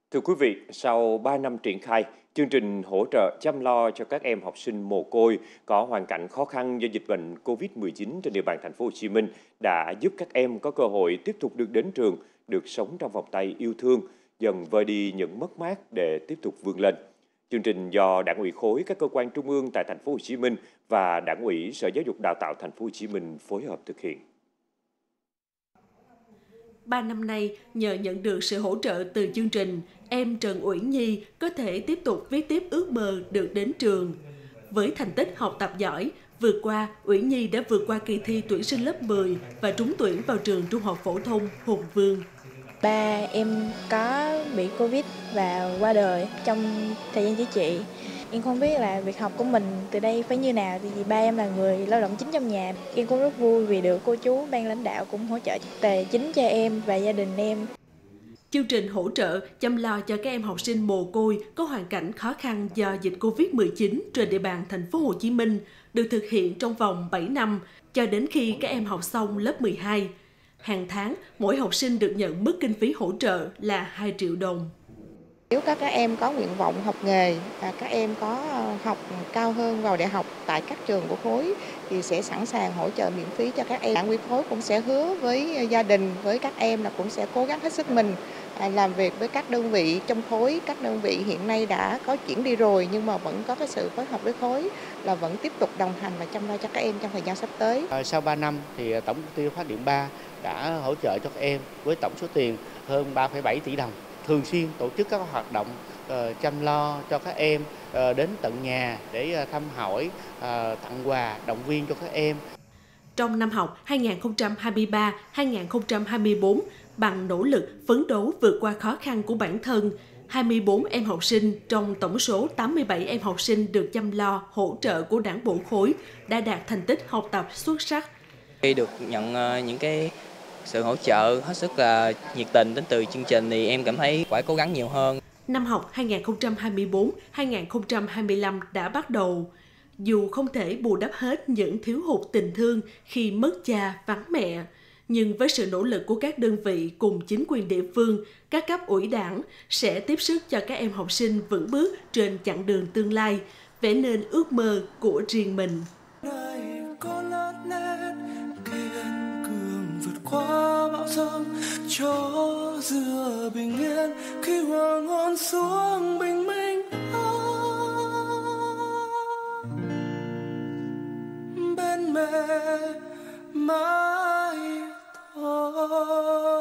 Thưa quý vị, sau 3 năm triển khai, chương trình hỗ trợ chăm lo cho các em học sinh mồ côi có hoàn cảnh khó khăn do dịch bệnh COVID-19 trên địa bàn thành phố Hồ Chí Minh đã giúp các em có cơ hội tiếp tục được đến trường, được sống trong vòng tay yêu thương, dần vơi đi những mất mát để tiếp tục vươn lên. Chương trình do Đảng ủy khối các cơ quan trung ương tại thành phố Hồ Chí Minh và Đảng ủy Sở Giáo dục Đào tạo thành phố Hồ Chí Minh phối hợp thực hiện. 3 năm nay, nhờ nhận được sự hỗ trợ từ chương trình, em Trần Uyển Nhi có thể tiếp tục viết tiếp ước mơ được đến trường. Với thành tích học tập giỏi, vừa qua, Uyển Nhi đã vượt qua kỳ thi tuyển sinh lớp 10 và trúng tuyển vào trường Trung học phổ thông Hùng Vương. Ba em có bị Covid và qua đời trong thời gian chữa trị. Em không biết là việc học của mình từ đây phải như nào, vì ba em là người lao động chính trong nhà. Em cũng rất vui vì được cô chú ban lãnh đạo cũng hỗ trợ tài chính cho em và gia đình em. Chương trình hỗ trợ chăm lo cho các em học sinh mồ côi có hoàn cảnh khó khăn do dịch Covid-19 trên địa bàn thành phố Hồ Chí Minh được thực hiện trong vòng 7 năm cho đến khi các em học xong lớp 12. Hàng tháng, mỗi học sinh được nhận mức kinh phí hỗ trợ là 2 triệu đồng. Nếu các em có nguyện vọng học nghề và các em có học cao hơn vào đại học tại các trường của khối thì sẽ sẵn sàng hỗ trợ miễn phí cho các em. Đảng ủy khối cũng sẽ hứa với gia đình, với các em là cũng sẽ cố gắng hết sức mình làm việc với các đơn vị trong khối. Các đơn vị hiện nay đã có chuyển đi rồi nhưng mà vẫn có cái sự phối hợp với khối là vẫn tiếp tục đồng hành và chăm lo cho các em trong thời gian sắp tới. Sau 3 năm thì Tổng Công ty Phát điện 3 đã hỗ trợ cho các em với tổng số tiền hơn 3,7 tỷ đồng. Thường xuyên tổ chức các hoạt động chăm lo cho các em đến tận nhà để thăm hỏi, tặng quà, động viên cho các em. Trong năm học 2023-2024, bằng nỗ lực phấn đấu vượt qua khó khăn của bản thân, 24 em học sinh trong tổng số 87 em học sinh được chăm lo hỗ trợ của Đảng bộ khối đã đạt thành tích học tập xuất sắc. Khi được nhận những sự hỗ trợ hết sức là nhiệt tình đến từ chương trình thì em cảm thấy phải cố gắng nhiều hơn. Năm học 2024-2025 đã bắt đầu. Dù không thể bù đắp hết những thiếu hụt tình thương khi mất cha vắng mẹ, nhưng với sự nỗ lực của các đơn vị cùng chính quyền địa phương, các cấp ủy Đảng sẽ tiếp sức cho các em học sinh vững bước trên chặng đường tương lai, vẽ nên ước mơ của riêng mình. Qua bão giông cho dừa bình yên khi hoàng hôn xuống bình minh bên mẹ mãi thôi.